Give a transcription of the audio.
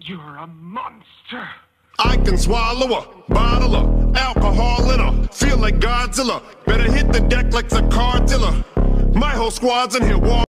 You're a monster. I can swallow a bottle of alcohol in her. Feel like Godzilla. Better hit the deck like the car dealer. My whole squad's in here.